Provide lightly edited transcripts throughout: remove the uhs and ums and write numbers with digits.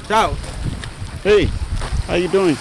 Ciao. Hey, how you doing?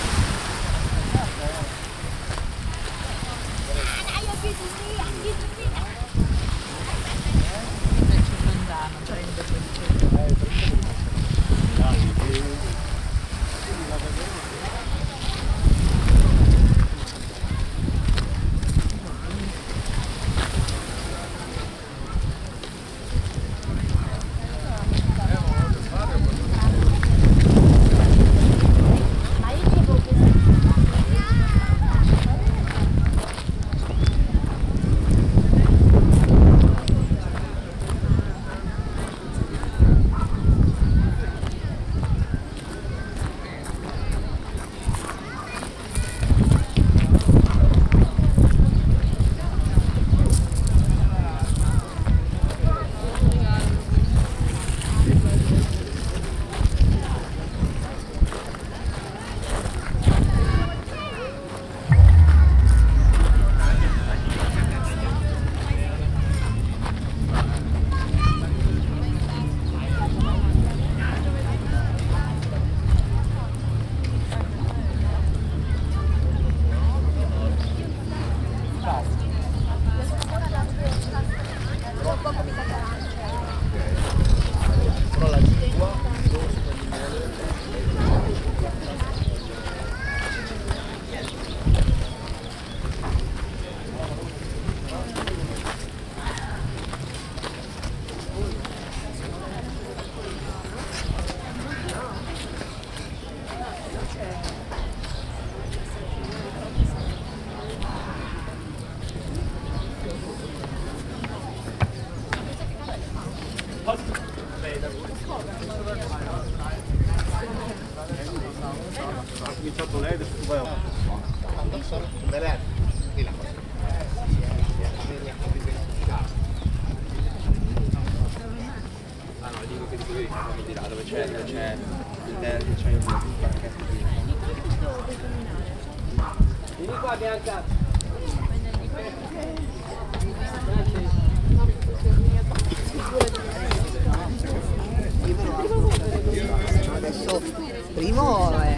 Adesso primo è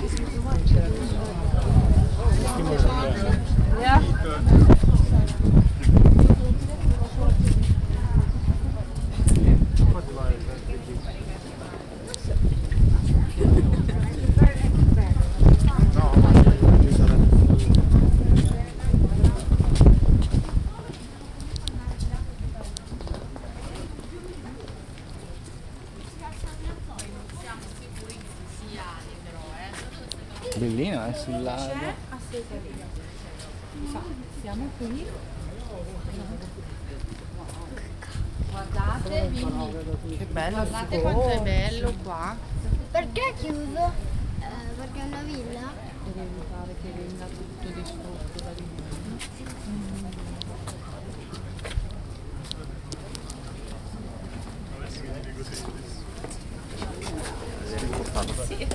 Bellino, sul lago. Assolutamente. Siamo qui. Guardate, che bello. guardate quanto è bello qua. Perché è chiuso? Perché è una villa? Deve evitare che venga tutto distrutto da di noi. Sì.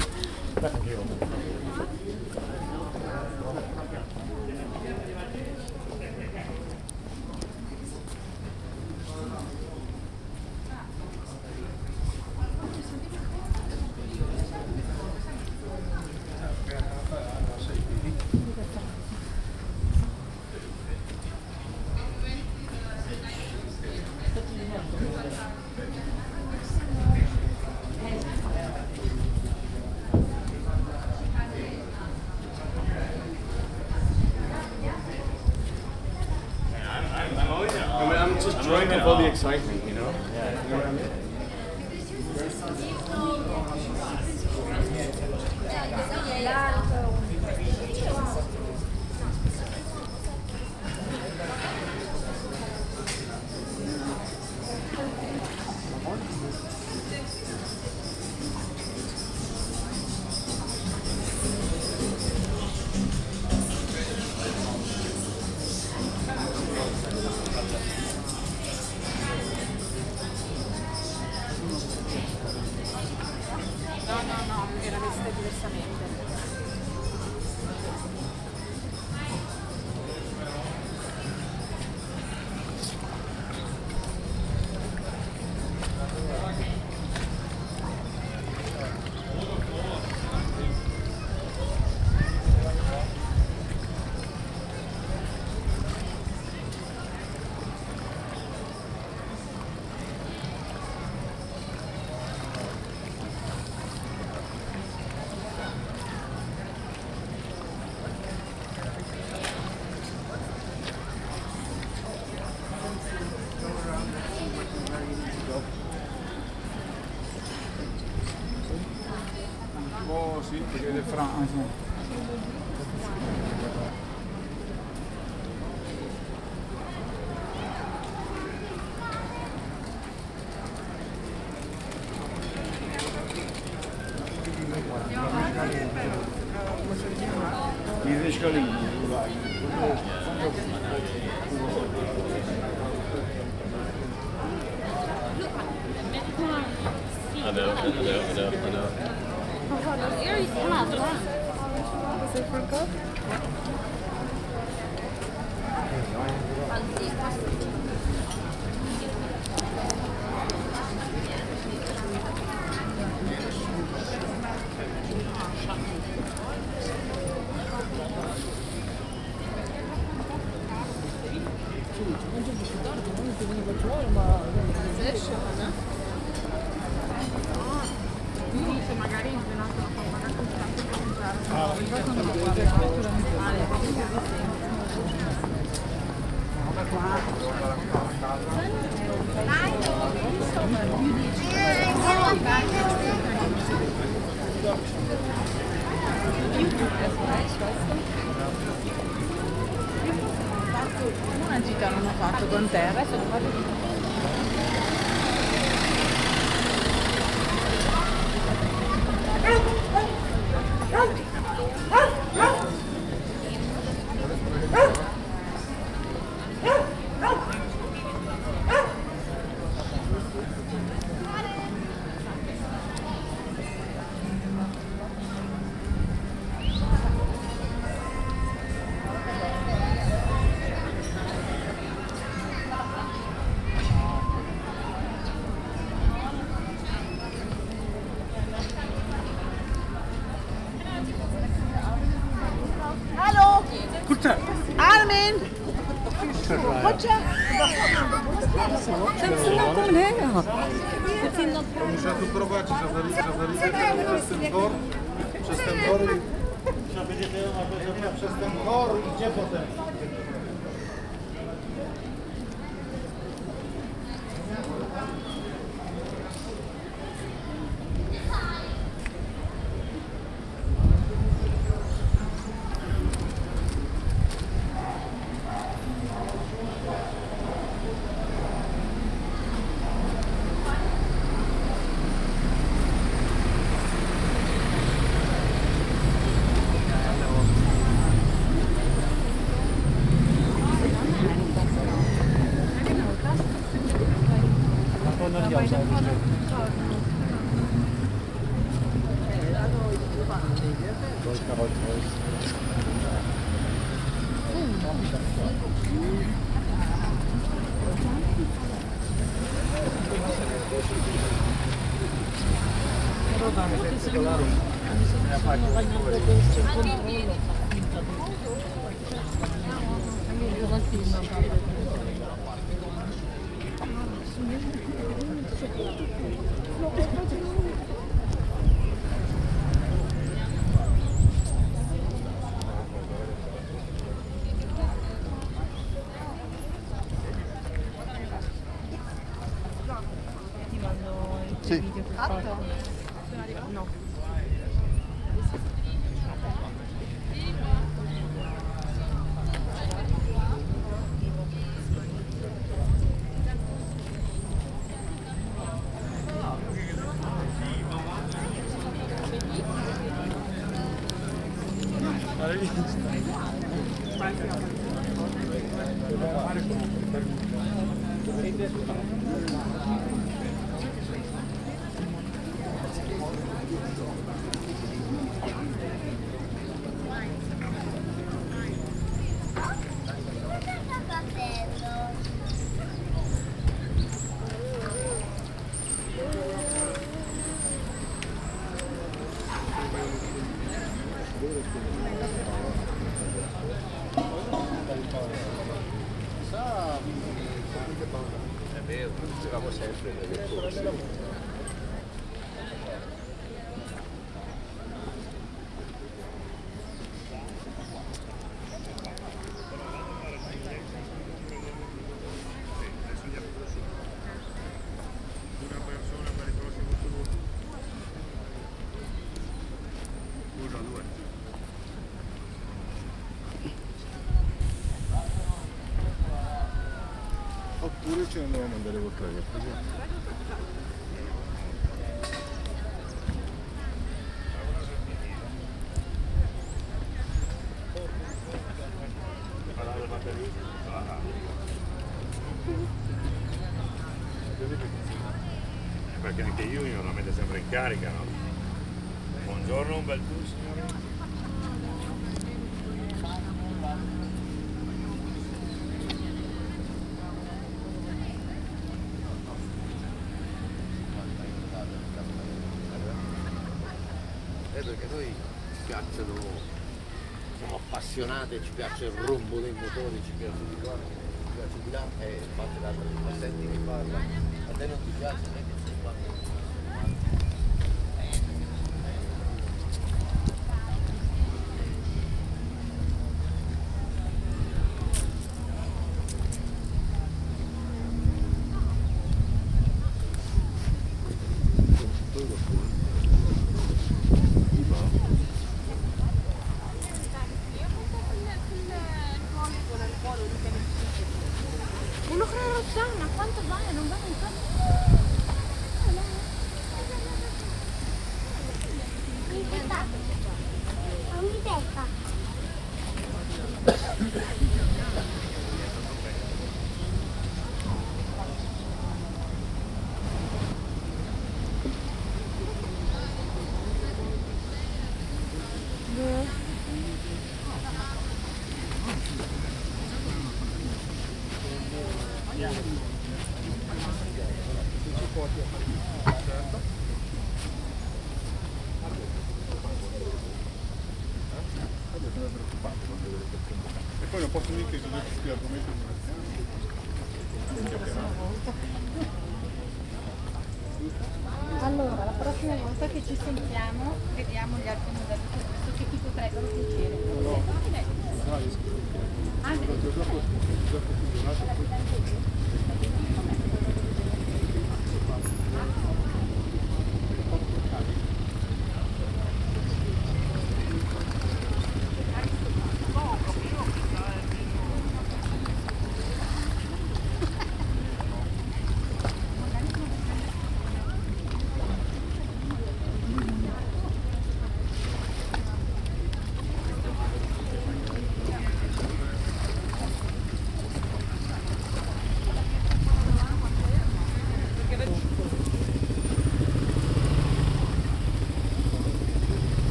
I'm just drawing up all the excitement, you know? Yeah. You know what I mean? No, era vista diversamente. po' sì, perché del Francia. I Scaligeri, I know. Magari in giornata la fa magari una gita non ho fatto con te, adesso lo faccio. Armin! Hoca! Sen sınavdan ne ya? Muszę tu prowadzić, przez ten tor i przez ten tor i gdzie potem? Sì. No. È vero, dicevamo sempre delle cose. Oppure ce ne dobbiamo andare col traghetto. Perché anche io la mette sempre in carica, no? Buongiorno, un bel tour, signore. Perché noi ci piacciono, siamo appassionati, ci piace il rombo dei motori, ci piace di qua, ci piace di là e fate l'altro di senti che parla. A te non ti piace, non è che sei qua. Uno con la rossana, quanto vale? Non vale un cazzo. A un'idea. E poi non posso mica che questi argomenti Allora, la prossima volta che ci sentiamo, vediamo gli altri modelli che ti potrebbero piacere.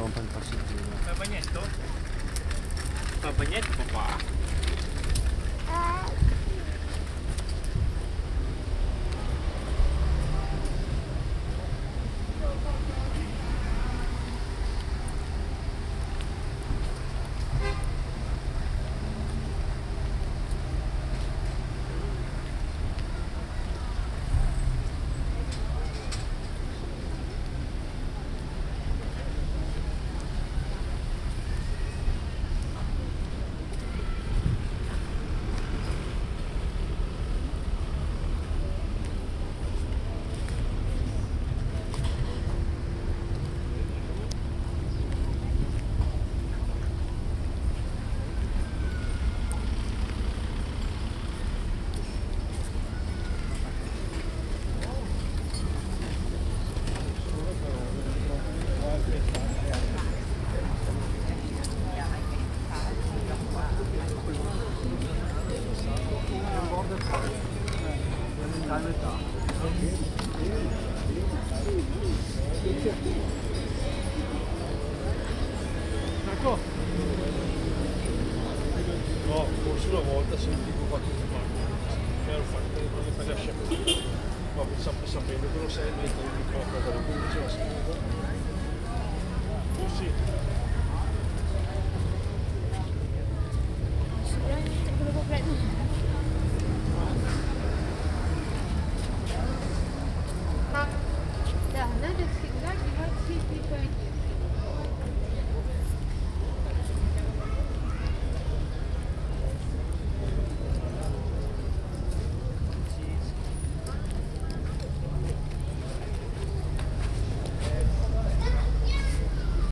rompa il passeggino. Fa il bagnetto? Fa il bagnetto papà? Ecco. No, forse una volta sentivo qualche parte. Mi ero fatto quando fai la sciabola. Ma sapendo che non sei il metodo di cosa, quindi c'è la scritta. Sì.